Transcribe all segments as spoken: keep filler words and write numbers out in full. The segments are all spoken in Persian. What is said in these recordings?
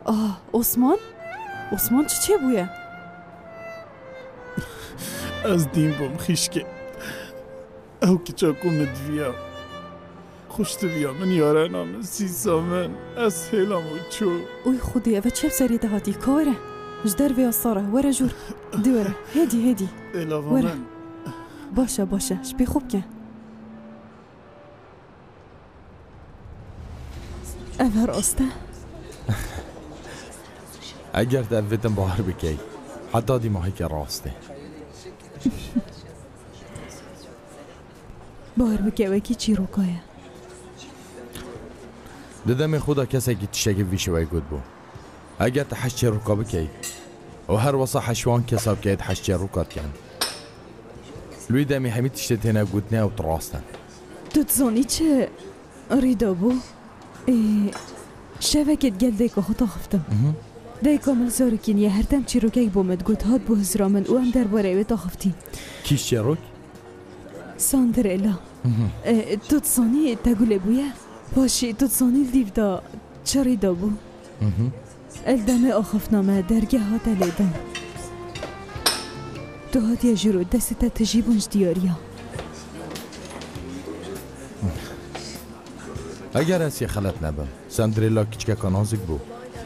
آه عثمان؟ عثمان چه چه بویه؟ از دین بام خیشکه او که چاکو مدویا خوشت بیا من یارانم سیسا من از هیلم و چو اوی خودی اوه چه بسری دهاتی کاره جدر وی اصاره وره جور دوره هدی هدی ایلاوا من باشه باشه شبی خوب که اوه راسته اگر دویدم باهر بکی حتی دی ماهی که راسته باهر بکی وکی چی رو کایه ددم خدا کسی که تشکی ویشوی گود بو اگر تحشی رو کابه کی و هر وصا حشوان کساب که تحشی رو کات کن لوی دمی همی تشتی هنه گودنه و تراستن تو تزانی چه ریدا بو شوکت گل دیگه خدا خفتم دی کامل زارکین یه هر تم چی رو که بومد گود هاد بو هزرامن او هم در باره تا خفتی کیش چه روک؟ ساندرلا تو تزانی تگوله بویه باشی تو تزانی دیو دا چه ریدا بو الدمه آخفنامه درگه ها تلیدم تو هات یه جرو دست تا تجیبونش دیاریا اگر از یه خلط نبم سندریلا کچکه کانازک بو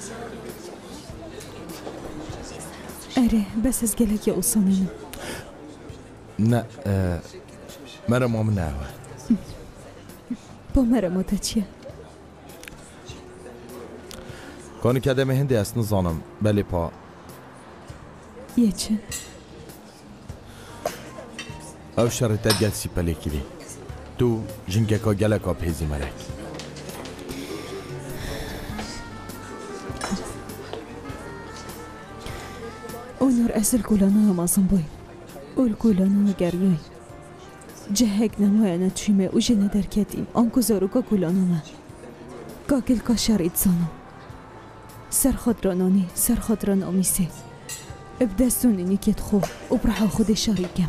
اره بس از گلک یا اصانینم نه مرا مام نه با مرا ماتا چیه؟ کانی که دمه هنده است نزانم بلی پا یه چه؟ او شرطت گل سی پلی کلی تو جنگه که گلک ها پیزی مرک اونور اصل کلانو هم آزم بای اول کلانو گریای جهک نمای انا چیمه او جنه درکتیم آنکو زاروکا کلانو ما کاکل کا شرید زانم سر خود را نانی سر خود را نامیسه ابدستون اینی کت خو او برحا خود شریکم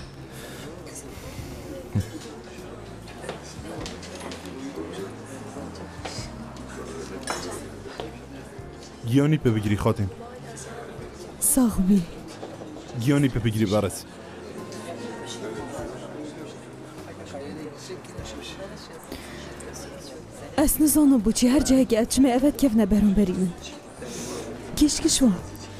گیانی پی بگیری خاتم ساغبی گیانی پی بگیری برس از نزانو بو چی هر جایی که اچمه اوید کف نبرون بری من کش کشوان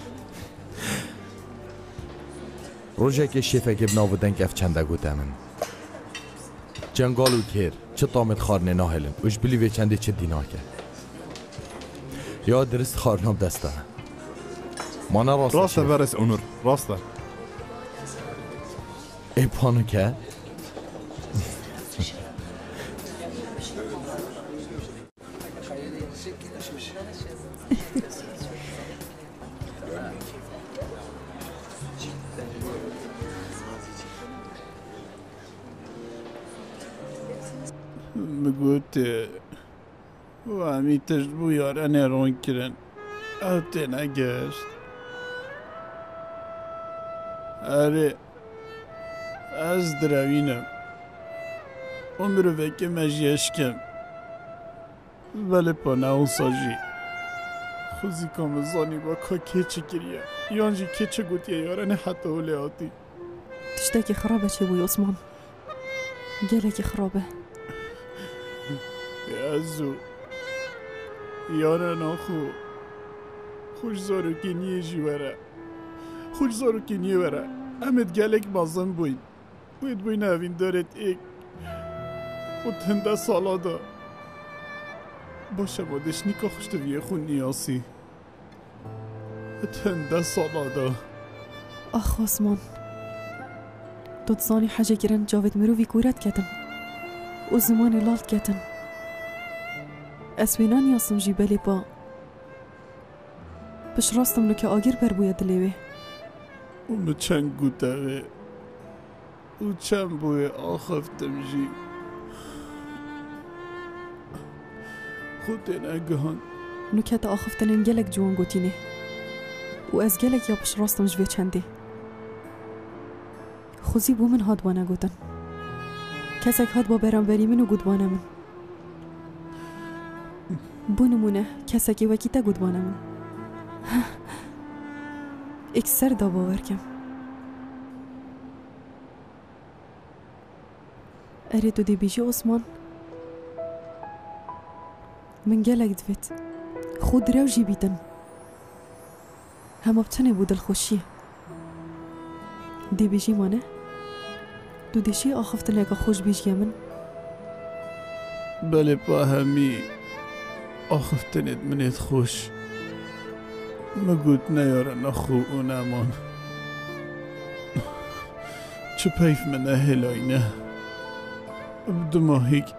روژه که شیفه که بناو دنگ اف چنده گوته من جنگالو کهر چه طامت خارنه ناهلن اوش بلی وی چنده چه دیناکه یا درست خارنام دسته مانا راسته راسته برس اونور راسته ای پانو که مگوت و همی تجبو یارن رون کرن او تی نگشت اره از دروینم عمرو وکه مجیشکم ولی پا نو ساجی خوزی کام زانی با که که چه کریه یانجی که چه گوتیه یارن حتی ولی آتی تشتاکی خرابه چه بوی عثمان گلکی خرابه یازو یارن آخو خوش زارو که نیه جی وره خوش زارو که نیه وره امید گلک بازم بوید بوید بوید نوین دارد ایک و تنده سالا دا باشه بادش نیکا خوشت ویه خون نیاسی تنده سالا دا آخ عثمان تو تزانی حاجه گرن جاوید مروی کورت کتن و زمان لالت کتن اسوینا نیاسم جی بلی با بش راستم لو که آگیر بر بوید دلیوه اونو چند گوته او چند بوی آخفتم جی خود نگهان نکات آخفتنین گلک جوان گوتینه و از گلک یا بش راستم جوی چنده خوزی بو من هاد بانه گوتن کسک هاد با برانبری من و گودبانه من بو نمونه کسکی وکی تا گودبانه من اکسر دا باور کم. اره تو دی بیجی عثمان من گلک دوید خود رو جی بیدن همه بتنه بود الخوشیه دی بیجی مانه دو دیشی آخفتن اگه خوش بیجی من بله با همی آخفتنت منت خوش مگود نیارن اخو اون امان چه پیف منه هلاینه دو ماهیک